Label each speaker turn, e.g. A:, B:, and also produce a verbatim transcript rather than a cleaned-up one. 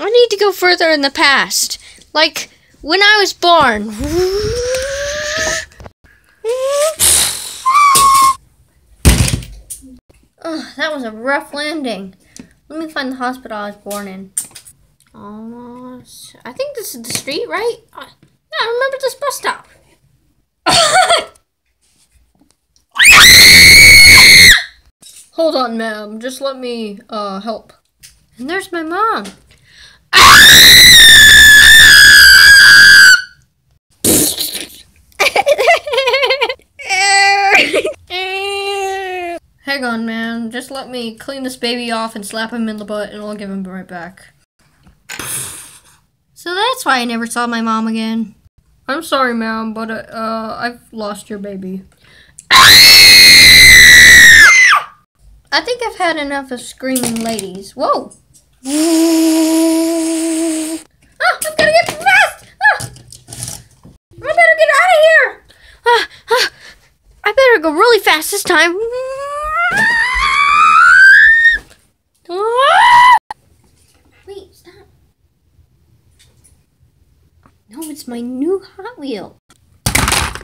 A: I need to go further in the past. Like, when I was born. Oh, that was a rough landing. Let me find the hospital I was born in. Almost. I think this is the street, right? Uh, yeah, I remember this bus stop. Hold on, ma'am. Just let me uh, help. And there's my mom. Hang on, man. Just let me clean this baby off and slap him in the butt, and I'll give him right back. So that's why I never saw my mom again. I'm sorry, ma'am, but uh, I've lost your baby. I think I've had enough of screaming ladies. Whoa! Ah, I'm gonna get fast! Ah, I better get out of here! Ah, ah, I better go really fast this time. Wait, stop. No, it's my new Hot Wheel.